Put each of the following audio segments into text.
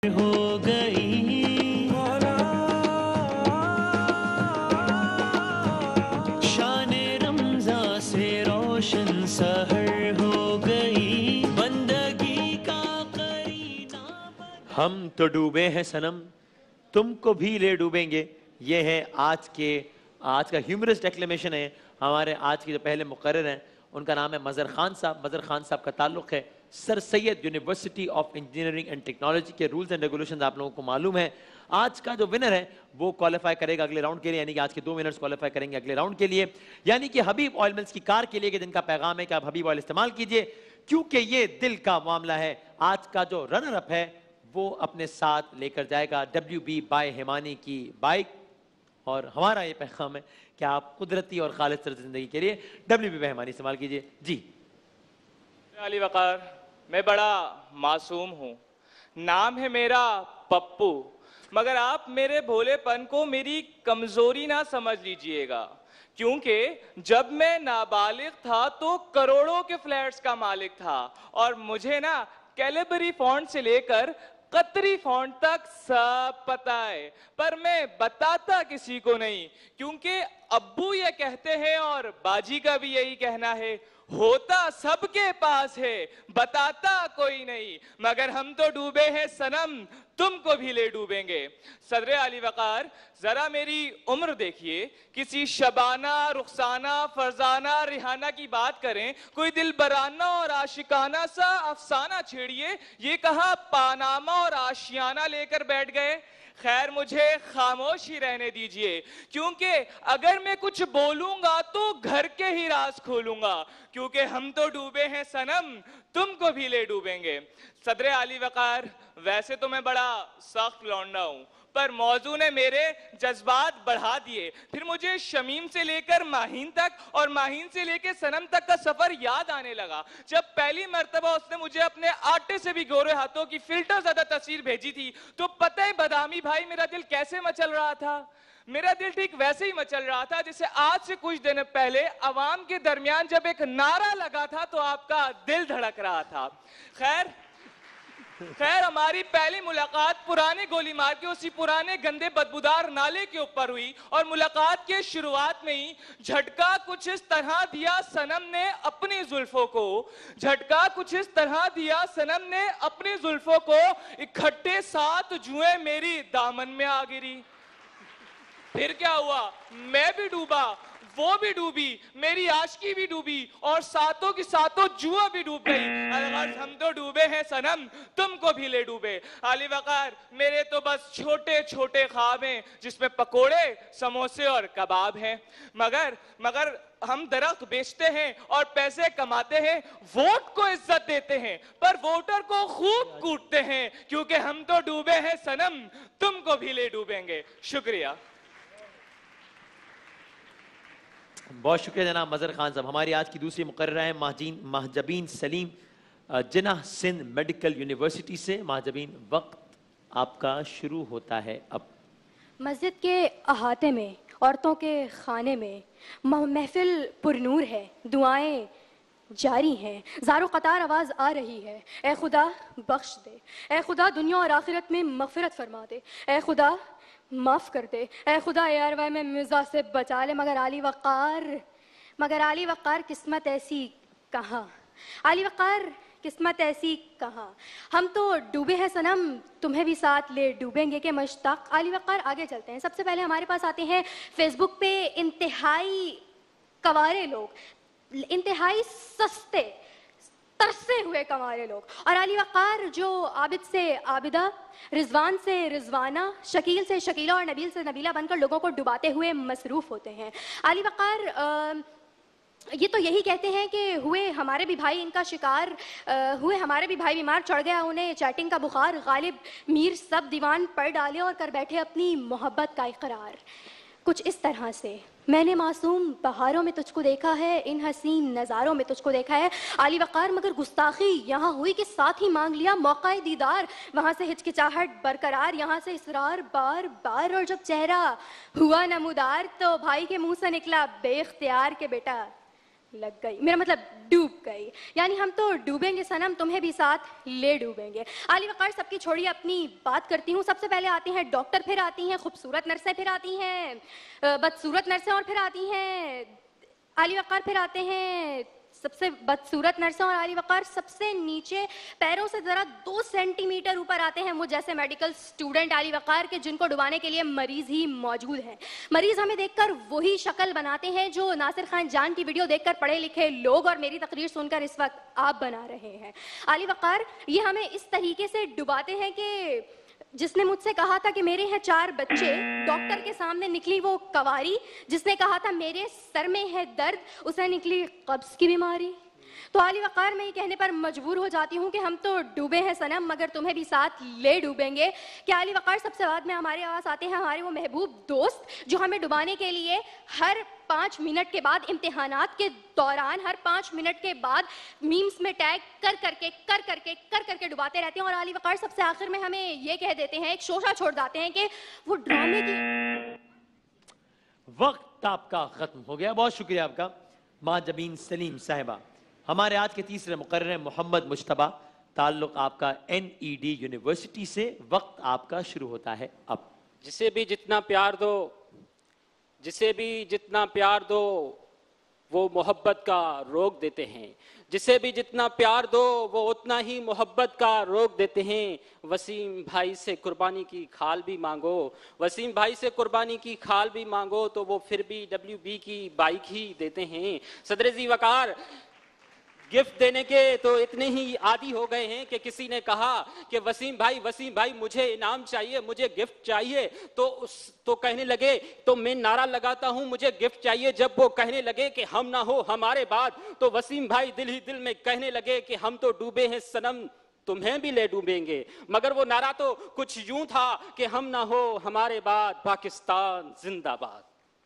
हो गई शान-ए-रमज़ान से रोशन सहर हो गई बंदगी का करीना। हम तो डूबे हैं सनम, तुमको भी ले डूबेंगे। ये है आज का ह्यूमरस डेक्लेमेशन है। हमारे आज के जो पहले मुकर्रर हैं उनका नाम है मज़र खान साहब। मज़र खान साहब का ताल्लुक़ है Sir Syed University of Engineering and Technology के। रूल्स एंड रेगुलेशंस आप लोगों को मालूम है। आज का जो विनर है वो क्वालिफाई करेगा अगले राउंड के लिए, यानी कि आज के 2 विनर्स क्वालिफाई करेंगे अगले राउंड के लिए, यानी कि हबीब ऑयल मिल्स की कार के लिए, कि जिनका पैगाम है कि आप हबीब ऑयल इस्तेमाल कीजिए क्योंकि ये दिल का मामला है। आज का जो रनर अप है वो अपने साथ लेकर जाएगा WB बाय हिमानी की बाइक, और हमारा ये पैगाम है कि आप कुदरती और खालिद जिंदगी के लिए WB बाय हिमानी इस्तेमाल कीजिए। जी अली वकार, मैं बड़ा मासूम हूँ, नाम है मेरा पप्पू, मगर आप मेरे भोलेपन को मेरी कमजोरी ना समझ लीजिएगा, क्योंकि जब मैं नाबालिग था तो करोड़ों के फ्लैट्स का मालिक था और मुझे ना कैलिबरी फॉन्ट से लेकर कतरी फॉन्ट तक सब पता है, पर मैं बताता किसी को नहीं, क्योंकि अब्बू ये कहते हैं और बाजी का भी यही कहना है, होता सबके पास है बताता कोई नहीं, मगर हम तो डूबे हैं सनम, तुमको भी ले डूबेंगे। सदर अली वकार, जरा मेरी उम्र देखिए, किसी शबाना, रुखसाना, फरजाना, रिहाना की बात करें, कोई दिल बराना और आशिकाना सा अफसाना छेड़िए, ये कहा पानामा और आशियाना लेकर बैठ गए। खैर मुझे खामोश ही रहने दीजिए, क्योंकि अगर मैं कुछ बोलूंगा तो घर के ही राज खोलूंगा, क्योंकि हम तो डूबे हैं सनम, तुमको भी ले डूबेंगे। सदर अली वकार, वैसे तो मैं बड़ा सख्त लौंडा हूं, पर मौजू ने मेरे जज्बात बढ़ा दिए। फिर मुझे शमीम से लेकर माहीन तक और माहीन से लेकर सनम तक का सफर याद आने लगा, जब पहली मर्तबा उसने मुझे अपने आटे से भी गोरे हाथों की फिल्टर ज्यादा तस्वीर भेजी थी, तो पता है बदामी भाई मेरा दिल कैसे मचल रहा था। मेरा दिल ठीक वैसे ही मचल रहा था जैसे आज से कुछ दिन पहले अवाम के दरमियान जब एक नारा लगा था तो आपका दिल धड़क रहा था। खैर हमारी पहली मुलाकात पुराने गोली मार के उसी पुराने गंदे बदबूदार नाले के ऊपर हुई, और मुलाकात के शुरुआत में ही झटका कुछ इस तरह दिया सनम ने अपनी जुल्फों को, झटका कुछ इस तरह दिया सनम ने अपनी जुल्फों को, इकट्ठे 7 जुएं मेरी दामन में आ गिरी। फिर क्या हुआ, मैं भी डूबा, वो भी डूबी, मेरी आशिकी भी डूबी और सातों की सातों जुआ भी डूब गई। अलगर्ज हम तो डूबे हैं सनम, तुमको भी ले डूबे। अली वकार, मेरे तो बस छोटे छोटे ख्वाब हैं जिसमें पकोड़े, समोसे और कबाब हैं, मगर हम दरख्त बेचते हैं और पैसे कमाते हैं, वोट को इज्जत देते हैं, पर वोटर को खूब कूटते हैं, क्योंकि हम तो डूबे हैं सनम, तुमको भी ले डूबेंगे। शुक्रिया। बहुत शुक्रिया जनाब मज़र खान साहब। हमारी आज की दूसरी मुकर्ररा है महजबीन सलीम, जिन्ना सिंध मेडिकल यूनिवर्सिटी से। महजबीन, वक्त आपका शुरू होता है अब। मस्जिद के अहाते में, औरतों के खाने में महफिल पुरनूर है, दुआएं जारी हैं, ज़ारो कतार आवाज़ आ रही है, ए खुदा बख्श दे, ए खुदा दुनिया और आखिरत में मग़फ़िरत फरमा दे, ए खुदा माफ़ कर दे, ए खुदा यारवाई में मिर्ज़ा से बचा ले। मगर अली वक़ार किस्मत ऐसी कहाँ, अली वक़ार किस्मत ऐसी कहाँ, हम तो डूबे हैं सनम, तुम्हें भी साथ ले डूबेंगे के मुश्ताक। अली वक़ार, आगे चलते हैं। सबसे पहले हमारे पास आते हैं फेसबुक पे इंतहाई कवारे लोग, इंतहाई सस्ते तरसे हुए कमारे लोग, और अली वक़ार जो आबिद से आबिदा, रिजवान से रिजवाना, शकील से शकीला और नबील से नबीला बनकर लोगों को डुबाते हुए मसरूफ़ होते हैं। अली वक़ार ये तो यही कहते हैं कि हुए हमारे भी भाई इनका शिकार, हुए हमारे भी भाई बीमार, चढ़ गया उन्हें चैटिंग का बुखार, गालिब मीर सब दीवान पढ़ डाले और कर बैठे अपनी मोहब्बत का इकरार। कुछ इस तरह से मैंने मासूम बहारों में तुझको देखा है, इन हसीन नज़ारों में तुझको देखा है अली वक़ार, मगर गुस्ताखी यहाँ हुई कि साथ ही मांग लिया मौका दीदार, वहाँ से हिचकिचाहट बरकरार, यहाँ से इसरार बार बार, और जब चेहरा हुआ नमूदार तो भाई के मुंह से निकला बेख्तियार के बेटा लग गई, मेरा मतलब डूब गई, यानी हम तो डूबेंगे सनम, तुम्हें भी साथ ले डूबेंगे। आली वकार सबकी छोड़िए, अपनी बात करती हूँ। सबसे पहले आती हैं डॉक्टर, फिर आती हैं खूबसूरत नर्सें, फिर आती हैं बदसूरत नर्सें, और फिर आती हैं आली वकार, फिर आते हैं सबसे बदसूरत नर्सें, और आली वकार सबसे नीचे पैरों से ज़रा 2 सेंटीमीटर ऊपर आते हैं मुझ जैसे मेडिकल स्टूडेंट आली वकार के, जिनको डुबाने के लिए मरीज ही मौजूद हैं। मरीज हमें देखकर वही शक्ल बनाते हैं जो नासिर खान जान की वीडियो देखकर पढ़े लिखे लोग और मेरी तकरीर सुनकर इस वक्त आप बना रहे हैं। आली वकार ये हमें इस तरीके से डुबाते हैं कि जिसने मुझसे कहा था कि मेरे हैं 4 बच्चे, डॉक्टर के सामने निकली वो कवारी। जिसने कहा था मेरे सर में है दर्द, उसे निकली कब्ज की बीमारी। तो आली वकार मैं ये कहने पर मजबूर हो जाती हूँ कि हम तो डूबे हैं सनम, मगर तुम्हें भी साथ ले डूबेंगे। कि आली वकार सबसे बाद में हमारे पास आते हैं हमारे वो महबूब दोस्त, जो हमें डुबाने के लिए हर 5 मिनट के बाद, इम्तिहानात के दौरान हर 5 मिनट के बाद मीम्स में टैग कर करके डुबाते रहते हैं। और आली वकार सबसे आखिर में हमें ये कह देते हैं, एक शोशा छोड़ जाते हैं कि वो ड्रामे की। वक्त आपका खत्म हो गया। बहुत शुक्रिया आपका माँ जबीन सलीम साहिबा। हमारे आज के तीसरे मुकर्रर मोहम्मद मुश्तबा, ताल्लुक आपका NED यूनिवर्सिटी से। वक्त आपका शुरू होता है अब। जिसे भी जितना प्यार दो, जिसे भी जितना प्यार दो वो मोहब्बत का रोग देते हैं। जिसे भी जितना प्यार दो वो उतना ही मोहब्बत का रोग देते हैं। वसीम भाई से कुर्बानी की खाल भी मांगो, वसीम भाई से कुर्बानी की खाल भी मांगो तो वो फिर भी WB की बाइक ही देते हैं। सदर जी वकार गिफ्ट देने के तो इतने ही आदी हो गए हैं कि किसी ने कहा कि वसीम भाई मुझे इनाम चाहिए, मुझे गिफ्ट चाहिए, तो कहने लगे, तो मैं नारा लगाता हूं मुझे गिफ्ट चाहिए। जब वो कहने लगे कि हम ना हो हमारे बाद, तो वसीम भाई दिल ही दिल में कहने लगे कि हम तो डूबे हैं सनम, तुम्हें भी ले डूबेंगे। मगर वो नारा तो कुछ यूं था कि हम ना हो हमारे बाद, पाकिस्तान जिंदाबाद।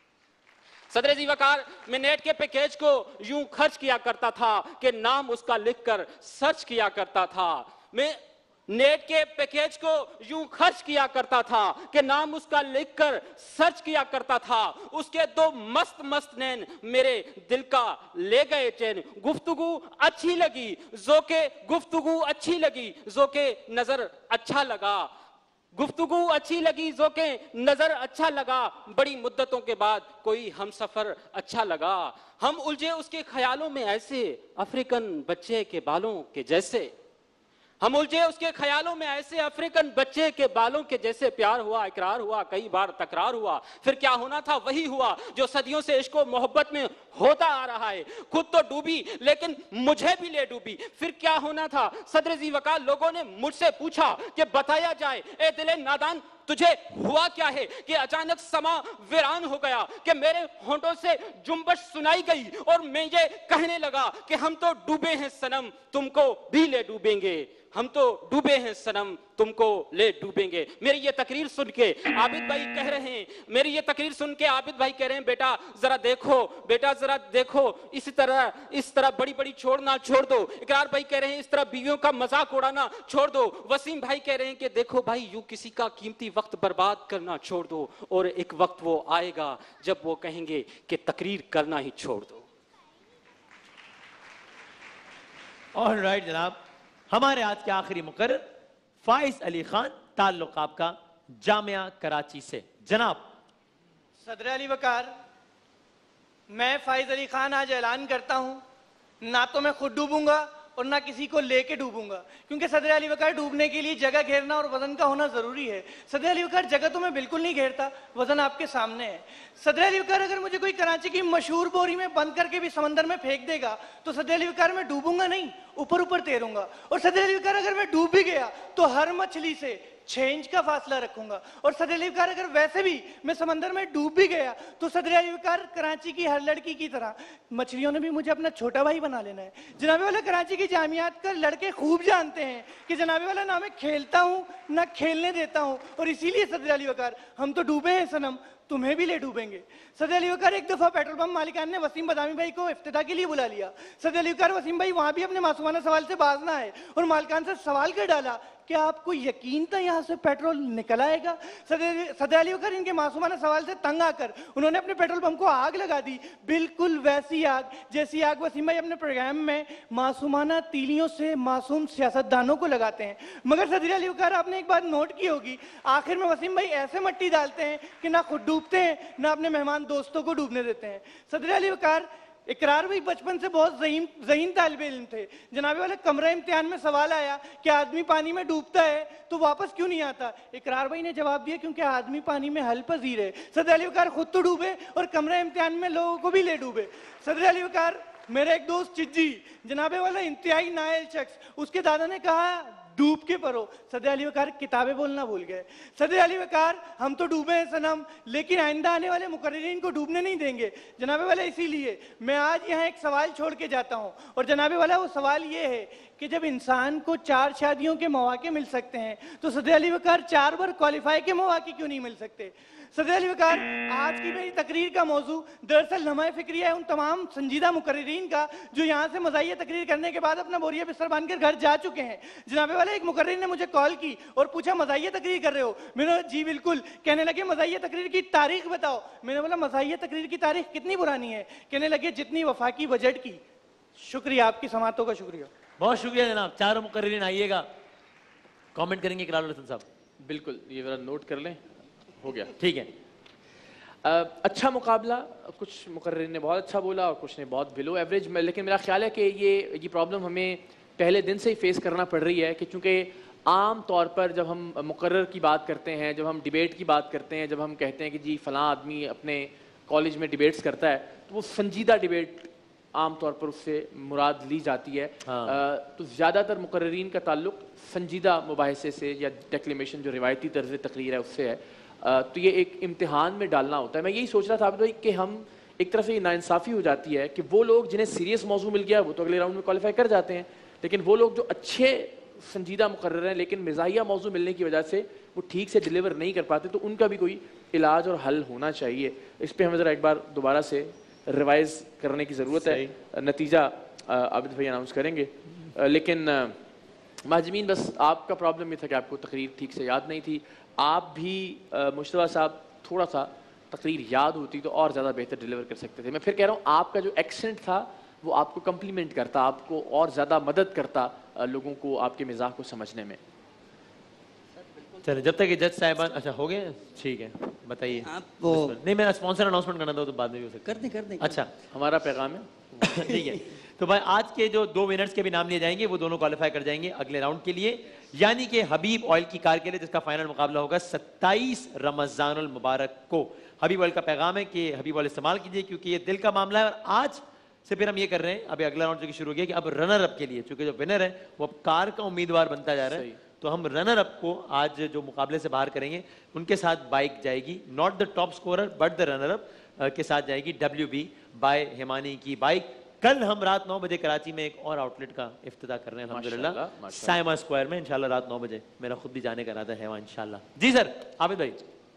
सदर जी वकार मैं नेट के पैकेज को यूं खर्च किया करता था कि नाम उसका लिखकर सर्च किया करता था। मैं नेट के पैकेज को यूं खर्च किया करता था कि नाम उसका लिखकर सर्च किया करता था। उसके 2 मस्त मस्त नैन मेरे दिल का ले गए चैन। गुफ्तगू अच्छी लगी, ज़ोके गुफ्तगू अच्छी लगी, ज़ोके नजर अच्छा लगा। गुफ्तगू अच्छी लगी, ज़ोके नजर अच्छा लगा। बड़ी मुद्दतों के बाद कोई हम सफर अच्छा लगा। हम उलझे उसके ख्यालों में ऐसे, अफ्रीकन बच्चे के बालों के जैसे। हम उलझे उसके ख्यालों में ऐसे, अफ्रीकन बच्चे के बालों के जैसे। प्यार हुआ, इकरार हुआ, कई बार तकरार हुआ, फिर क्या होना था वही हुआ जो सदियों से इश्क और मोहब्बत में होता आ रहा है। खुद तो डूबी लेकिन मुझे भी ले डूबी, फिर क्या होना था। सदर जी वकार लोगों ने मुझसे पूछा कि बताया जाए ए दिले नादान तुझे हुआ क्या है कि अचानक समा वीरान हो गया, कि मेरे होंठों से जुम्बश सुनाई गई और मैं ये कहने लगा कि हम तो डूबे हैं सनम, तुमको भी ले डूबेंगे। हम तो डूबे हैं सनम, तुमको ले डूबेंगे। मेरी ये तकरीर सुन के आबिद भाई कह रहे हैं, मेरी ये तकरीर सुन के आबिद भाई कह रहे हैं, बेटा जरा देखो, बेटा जरा देखो, इस तरह बड़ी बड़ी छोड़ना छोड़ दो। इकरार भाई कह रहे हैं इस तरह बीवियों का मजाक उड़ाना छोड़ दो। वसीम भाई कह रहे हैं कि देखो भाई यूं किसी का कीमती वक्त बर्बाद करना छोड़ दो, और एक वक्त वो आएगा जब वो कहेंगे कि तकरीर करना ही छोड़ दो। ऑलराइट जनाब, हमारे आज के आखिरी मुकर्रर फाइज अली खान, ताल्लुक आपका जामिया कराची से। जनाब। सदर अली वकार, मैं फाइज अली खान आज ऐलान करता हूं, ना तो मैं खुद डूबूंगा और ना किसी को लेके डूबूंगा, क्योंकि सदर अली वकार डूबने के लिए जगह घेरना और वजन का होना जरूरी है। सदर अली वकार जगह तो मैं बिल्कुल नहीं घेरता, वजन आपके सामने है। सदर अली वकार अगर मुझे कोई कराची की मशहूर बोरी में बंद करके भी समंदर में फेंक देगा तो सदर अली वकार मैं डूबूंगा नहीं, ऊपर ऊपर तैरूंगा। और सदर अली वकार अगर मैं डूब भी गया तो हर मछली से 6 इंच का फासला रखूंगा। और सदर अली वकार अगर वैसे भी मैं समंदर में डूब भी गया तो सदर अली वकार कराची की हर लड़की की तरह मछलियों ने भी मुझे अपना छोटा भाई बना लेना है। जनाबे वाला कराची की जामियात का लड़के खूब जानते हैं कि जनाबे वाला ना मैं खेलता हूं ना खेलने देता हूं, और इसीलिए सदर अली वकार हम तो डूबे हैं सनम, तुम्हें भी ले डूबेंगे। सदर अली वकार एक दफा पेट्रोल पंप मालिकान ने वसीम बदामी भाई को इफ्तिताह के लिए बुला लिया। सदर अली वकार वसीम भाई वहां भी अपने मासूमाना सवाल से बाज ना आए और मालिकान से सवाल कर डाला کہ آپ کو یقین تھا یہاں سے پیٹرول نکل آئے گا؟ صدر علی وقار ان کے معصومانہ سوال سے تنگ آ کر انہوں نے اپنے پیٹرول پمپ کو آگ لگا دی، بالکل ویسی آگ جیسی آگ وسیم بھائی اپنے پروگرام میں معصومانہ تیلیوں سے معصوم سیاستدانوں کو لگاتے ہیں۔ مگر صدر علی وقار آپ نے ایک بات نوٹ کی ہوگی، آخر میں وسیم بھائی ایسے مٹی ڈالتے ہیں کہ نہ خود ڈوبتے ہیں نہ اپنے مہمان دوستوں کو ڈوبنے دیتے ہیں۔ صدر علی وقار اقرار بھی بچپن سے بہت ذہین طالب علم تھے۔ جناب والے کمرہ امتحان میں سوال آیا کہ آدمی پانی میں ڈوبتا ہے تو واپس کیوں نہیں آتا؟ اقرار بھائی نے جواب دیا کیونکہ آدمی پانی میں حل پذیر ہے۔ صدر علی وقار خود تو ڈوبے اور کمرہ امتحان میں لوگوں کو بھی لے ڈوبے۔ صدر علی وقار میرا ایک دوست چجی، جناب والا انتہائی نائل شخص، اس کے دادا نے کہا ڈوب کے پڑھو۔ صدر علی وقار کتابیں بولنا بھول گئے۔ صدر علی وقار ہم تو ڈوبے ہیں صنم، لیکن آئندہ آنے والے مقررین کو ڈوبنے نہیں دیں گے۔ جناب والا اسی لیے میں آج یہاں ایک سوال چھوڑ کے جاتا ہوں، اور جناب والا وہ سوال یہ ہے کہ جب انسان کو 4 شادیوں کے مواقع مل سکتے ہیں تو صدر علی وقار 4 بار کوالیفائی کے مواقع کیوں نہیں مل سکتے؟ صدر علی وقار آج کی میری تقریر کا موضوع دراصل لمحہ فکریہ ہے ان تمام سنجیدہ مقررین کا جو یہاں سے مزاحیہ تقریر کرنے کے بعد اپنا بوریا بستر باندھ کر گھر جا چکے ہیں۔ جناب والے ایک مقرر نے مجھے کال کی اور پوچھا مزاحیہ تقریر کر رہے ہو؟ میں نے جی بالکل۔ کہنے لگے مزاحیہ تقریر کی تاریخ بتاؤ۔ میں نے بولا مزاحیہ تقریر کی تاریخ کتنی پرانی ہے؟ کہنے لگے جتنی وفاقی بجٹ کی۔ شکریہ، آپ کی سماعتوں کا شکریہ۔ بہت شکریہ جناب۔ چاروں مقررین آئیے گا، کامنٹ کریں گے اقرار الحسن صاحب۔ بالکل، یہ ذرا نوٹ کر لیں، ہو گیا، ٹھیک ہے۔ اچھا مقابلہ، کچھ مقررین نے بہت اچھا بولا اور کچھ نے بہت بلو ایوریج، لیکن میرا خیال ہے کہ یہ پرابلم ہمیں پہلے دن سے ہی فیس کرنا پڑ رہی ہے کہ چونکہ عام طور پر جب ہم مقرر کی بات کرتے ہیں، جب ہم ڈیبیٹ کی بات کرتے ہیں، جب ہم کہتے ہیں کہ جی فلاں آدمی اپنے کالج میں ڈیبیٹس کرتا ہے تو وہ سنجیدہ ڈیبیٹ عام طور پر اس سے مراد لی جاتی ہے۔ تو زیادہ تر مقررین کا تعلق سنجیدہ مباحثے سے یا ڈیکلیمیشن جو روایتی طرز تقریر ہے اس سے ہے، تو یہ ایک امتحان میں ڈالنا ہوتا ہے۔ میں یہی سوچ رہا تھا بھائی کہ ہم ایک طرف سے یہ ناانصافی ہو جاتی ہے کہ وہ لوگ جنہیں سیریس موضوع مل گیا وہ تو اگلے راؤنڈ میں کوالیفائی کر جاتے ہیں، لیکن وہ لوگ جو اچھے سنجیدہ مقرر ہیں لیکن مزاحیہ موضوع ملنے کی وجہ سے وہ ٹھیک سے ڈیلیور نہیں کر پاتے، تو ان کا بھی کوئی علاج اور حل ہونا چاہیے۔ اس پہ ہمیں ذرا ایک بار دوبارہ سے ریوائز کرنے کی ضرورت ہے۔ نتیجہ عابد بھائی اناؤنس کریں گے، لیکن مہاجمین بس آپ کا پرابلم یہ تھا کہ آپ کو تقریر ٹھیک سے یاد نہیں تھی۔ آپ بھی مشتبہ صاحب تھوڑا سا تقریر یاد ہوتی تو اور زیادہ بہتر ڈیلیور کر سکتے تھے۔ میں پھر کہہ رہا ہوں آپ کا جو ایکسنٹ تھا وہ آپ کو کمپلیمنٹ کرتا، آپ کو اور زیادہ مدد کرتا لوگوں کو آپ کے مزاح کو سمجھنے میں۔ چلے جب تک کہ جج صاحبان اچھا ہو گئے، ٹھیک ہے بتائیے۔ نہیں میں اسپانسر اناؤنسمنٹ کرنا تھا تو بعد میں بھی ہو سکتا ہے، کر دیں۔ اچھا ہمارا پیغام ہے، ٹھیک ہے۔ تو بھائی آج کے جو 2 ونرز کے بھی نام لیے جائیں گے وہ دونوں کوالیفائی کر جائیں گے اگلے راؤنڈ کے لیے، یعنی کہ حبیب آئل کی کار کے لیے جس کا فائنل مقابلہ ہوگا 27 رمضان المبارک کو۔ حبیب آئل کا پیغام ہے کہ حبیب آئل استعمال کیجیے کیونکہ یہ دل کا معاملہ ہے، اور آج سے پھر ہم یہ کر رہے ہیں، ابھی اگلا راؤنڈ جو شروع ہو گیا کہ اب رنر اپ کے لیے، چونکہ جو ونر ہے وہ اب کار کا امیدوار بنتا جا رہا ہے، تو ہم رنر اپ کو آج جو مقابلے سے باہر کریں گے ان کے ساتھ بائک جائے گی، not the top scorer but the runner up کے ساتھ جائے گی WB بائی ہیمانی کی بائک۔ کل ہم رات 9 بجے کراچی میں ایک اور آؤٹ لیٹ کا افتتاح کر رہے ہیں الحمدللہ سائما اسکوائر میں، انشاءاللہ رات 9 بجے، میرا خود بھی جانے کا ارادہ ہے وہاں انشاءاللہ۔ جی سر عابد بھائی،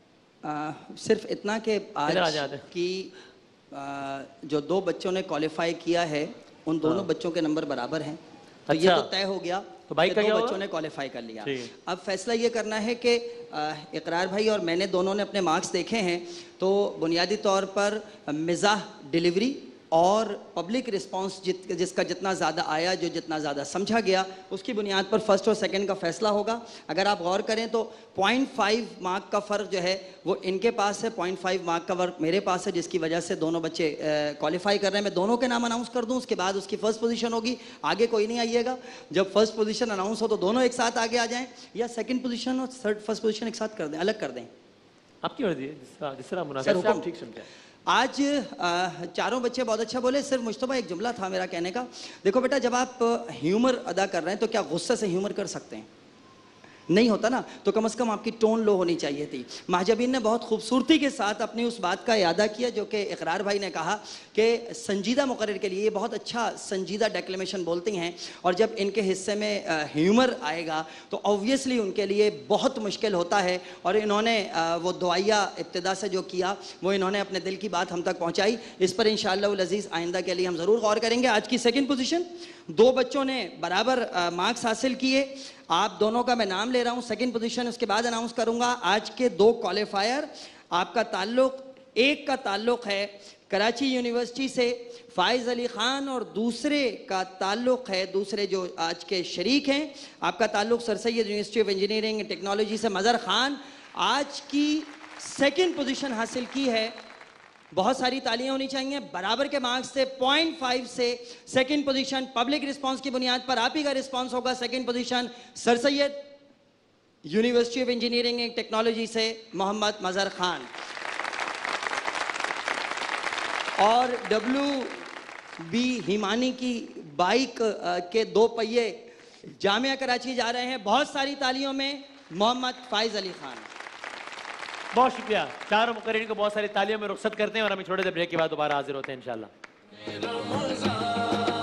صرف اتنا کہ آج کی جو 2 بچوں نے کوالیفائی کیا ہے ان دونوں بچوں کے نمبر برابر ہیں، تو یہ تو طے ہو گیا کہ 2 بچوں نے کوالیفائی کر لیا۔ اب فیصلہ یہ کرنا ہے کہ اقرار بھائی اور میں نے دونوں نے اپنے مارکس دیکھے ہیں، تو بنیادی طور پر مزاح ڈیلیوری اور پبلک رسپانس جس کا جتنا زیادہ آیا، جو جتنا زیادہ سمجھا گیا، اس کی بنیاد پر فرسٹ اور سیکنڈ کا فیصلہ ہوگا۔ اگر آپ غور کریں تو 0.5 مارک کا فرق جو ہے وہ ان کے پاس ہے، 0.5 مارک کا فرق میرے پاس ہے، جس کی وجہ سے دونوں بچے کوالیفائی کر رہے ہیں۔ میں دونوں کے نام اناؤنس کر دوں، اس کے بعد اس کی فرسٹ پوزیشن ہوگی، آگے کوئی نہیں آئیے گا۔ جب فرسٹ پوزیشن اناؤنس ہو تو دونوں ایک ساتھ آگے آ جائیں، یا سیکنڈ پوزیشن اور فرسٹ پوزیشن ایک ساتھ کر دیں، الگ کر دیں، آپ کی مرضی ہے جس طرح مناسب آپ ٹھیک سمجھیں۔ آج چاروں بچے بہت اچھا بولے، صرف مجتبہ ایک جملہ تھا میرا کہنے کا، دیکھو بیٹا جب آپ ہیومر ادا کر رہے ہیں تو کیا غصے سے ہیومر کر سکتے ہیں؟ نہیں ہوتا نا، تو کم از کم آپ کی ٹون لو ہونی چاہیے تھی۔ مہاجبین نے بہت خوبصورتی کے ساتھ اپنی اس بات کا اعادہ کیا جو کہ اقرار بھائی نے کہا کہ سنجیدہ مقرر کے لیے یہ بہت اچھا سنجیدہ ڈیکلیمیشن بولتی ہیں، اور جب ان کے حصے میں ہیومر آئے گا تو آبویسلی ان کے لیے بہت مشکل ہوتا ہے، اور انہوں نے وہ دعائیہ ابتدا سے جو کیا وہ انہوں نے اپنے دل کی بات ہم تک پہنچائی۔ اس پر انشاءاللہ العزیز آئندہ کے لیے ہم ضرور غور کریں گے۔ آج کی سیکنڈ پوزیشن دو بچوں نے برابر مارکس حاصل کیے. آپ دونوں کا میں نام لے رہا ہوں, سیکنڈ پوزیشن اس کے بعد اناؤنس کروں گا. آج کے دو کوالیفائر, آپ کا تعلق, ایک کا تعلق ہے کراچی یونیورسٹی سے فائز علی خان, اور دوسرے کا تعلق ہے, دوسرے جو آج کے شریک ہیں, آپ کا تعلق Sir Syed University of Engineering and Technology سے مظہر خان. آج کی سیکنڈ پوزیشن حاصل کی ہے, بہت ساری تالیاں ہونی چاہیے. برابر کے مارکس سے 0.5 سے سیکنڈ پوزیشن, پبلک رسپانس کی بنیاد پر آپ ہی کا رسپانس ہوگا. Second position Sir Syed University of Engineering and Technology سے محمد مظہر خان. اور WB ہیمانی کی بائک کے 2 پہیے جامعہ کراچی جا رہے ہیں. بہت ساری تالیوں میں محمد فائز علی خان. بہت شکریہ. چاروں مقررین کو بہت ساری تالیوں میں رخصت کرتے ہیں, اور ہمیں چھوٹے سے بریک کے بعد دوبارہ حاضر ہوتے ہیں انشاءاللہ.